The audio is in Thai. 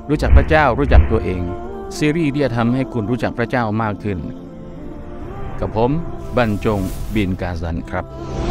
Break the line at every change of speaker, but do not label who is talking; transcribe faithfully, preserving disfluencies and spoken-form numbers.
รู้จักพระเจ้ารู้จักตัวเองซีรีส์ที่จะทำให้คุณรู้จักพระเจ้ามากขึ้นกับผมบรรจงบินกาซันครับ